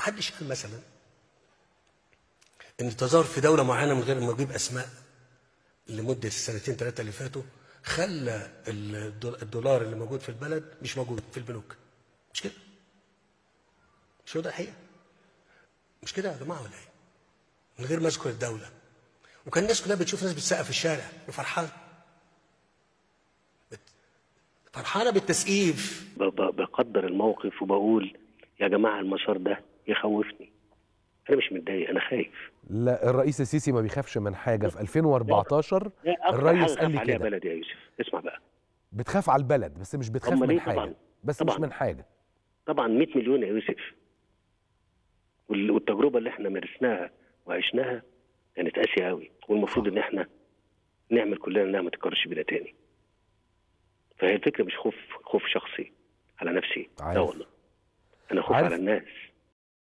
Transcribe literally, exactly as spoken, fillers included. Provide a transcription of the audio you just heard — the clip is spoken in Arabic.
حدش قال مثلا ان التظاهر في دوله معينه من غير ما اجيب اسماء لمده السنتين ثلاثه اللي فاتوا خلى الدولار اللي موجود في البلد مش موجود في البنوك. مش كده؟ مش هو ده الحقيقه؟ مش كده يا جماعه ولا ايه؟ من غير ما اذكر الدوله. وكان الناس كلها بتشوف ناس بتسقف في الشارع وفرحانه. فرحانه بالتسقيف. بقدر الموقف وبقول يا جماعه المسار ده يخوفني. انا مش متضايق، انا خايف. لا، الرئيس السيسي ما بيخافش من حاجه. في ألفين وأربعتاشر الرئيس قال لي كده. بلد يا يوسف، اسمع بقى. بتخاف على البلد بس مش بتخاف من حاجه. طبعًا. بس طبعًا. مش من حاجه. طبعا مئة مليون يا يوسف، والتجربه اللي احنا مارسناها وعشناها كانت قاسيه قوي، والمفروض ان احنا نعمل كلنا انها ما تتكررش بينا تاني. فهي الفكره مش خوف خوف شخصي على نفسي، لا والله، انا خوف على الناس.